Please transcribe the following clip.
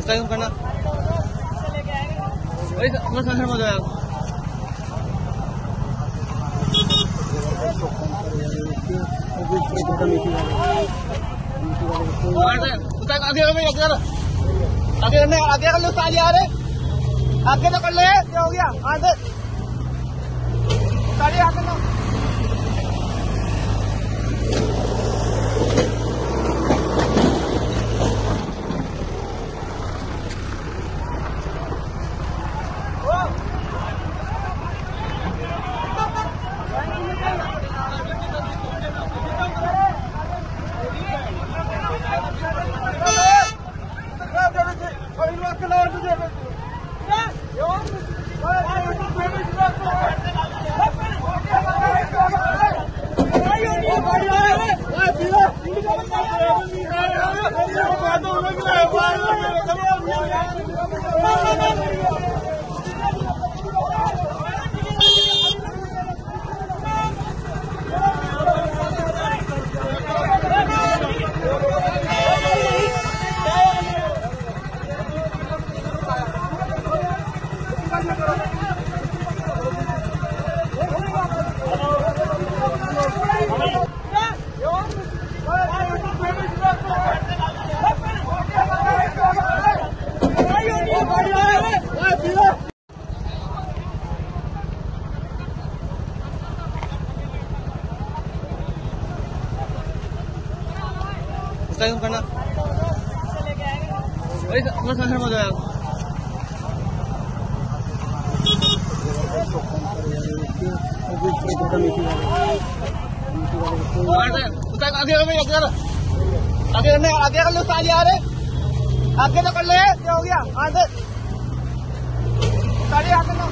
Time करना वही संगठन में जाएगा। आगे कर लो साल यार, आगे तो कर लो, क्या हो गया आगे सारे आगे लो। टाइम करना वही संगठन में जाएगा। आगे कर लो साल यार, आगे तो कर लो, क्या हो गया आगे सारे आगे लो।